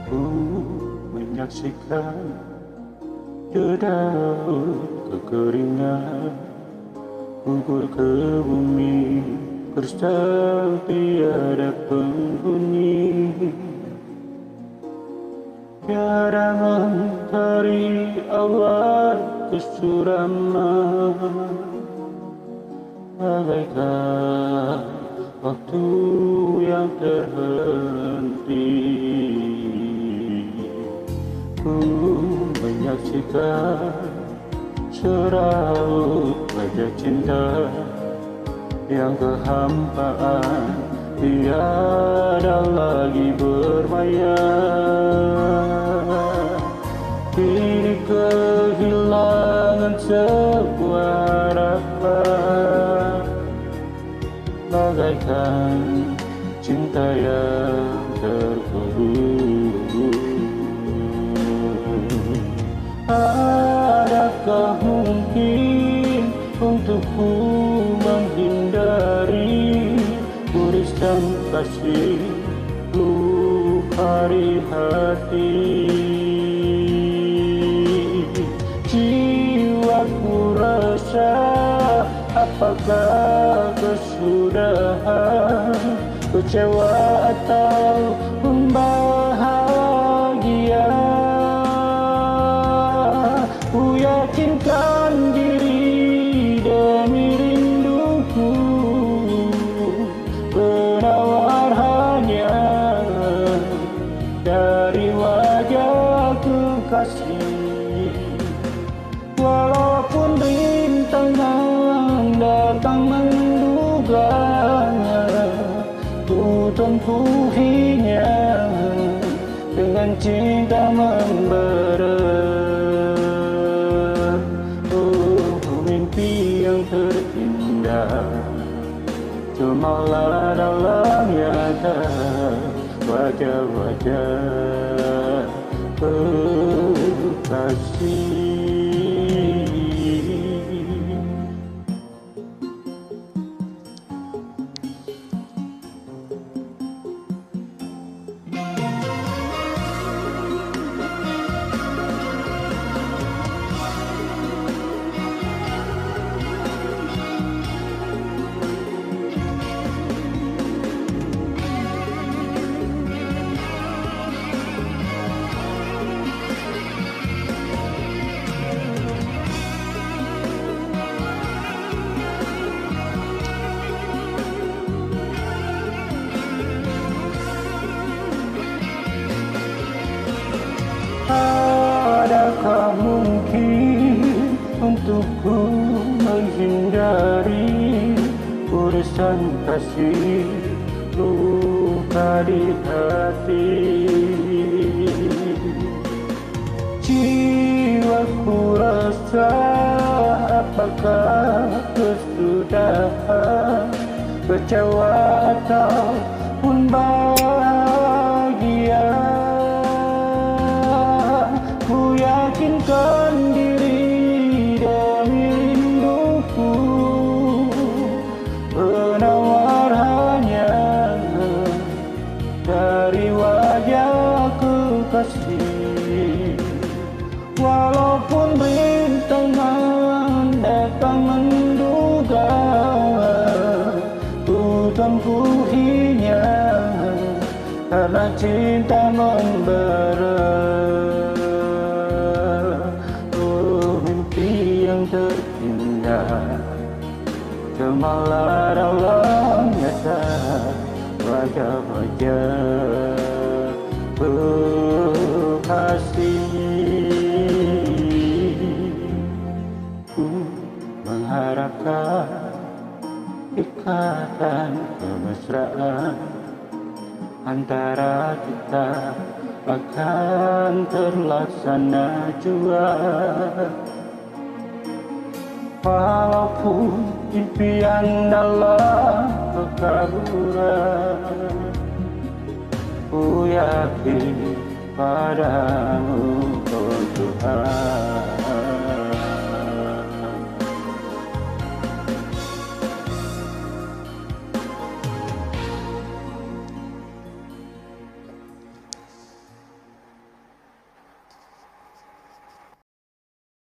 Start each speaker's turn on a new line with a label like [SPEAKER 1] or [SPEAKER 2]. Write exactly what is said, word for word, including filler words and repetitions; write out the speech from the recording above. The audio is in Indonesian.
[SPEAKER 1] Ku menyaksikan dedaun kekeringan gugur ke bumi, gersang tiada penghuni. Tiada mentari awan kesuraman, bagaikan waktu yang terhenti. Ku menyaksikan seraut wajah cinta yang kehampaan tiada lagi bermayar. Kini kehilangan sebuah harapan, bagaikan cinta yang terkubur. Adakah mungkin untukku menghindari urisan kasih luka di hati? Jiwaku rasa apakah kesudahan, kecewa atau bahagia? Ku yakinkan diri demi rinduku, penawar hanya dari wajah kekasih. Walaupun rintangan datang menduganya, ku tempuhinya dengan cinta membara. Oh, mimpi yang terindah cemalah dalam nyata wajah-wajah kekasih. Adakah mungkin untukku menghindari urusan kasih luka di hati? Jiwaku rasa apakah kesudahan, kecewa ataupun bahagia? Ku yakinkan diri demi rinduku, penawar hanya dari wajah kekasih. Walaupun rintangan datang menduga, ku tempuhinya karena cinta membara. Yang terindah cemalah dalam nyata wajah-wajah kekasih. Ku mengharapkan ikatan kemesraan antara kita akan terlaksana jua. Walaupun impian dalam kekaburan, ku yakin padamu.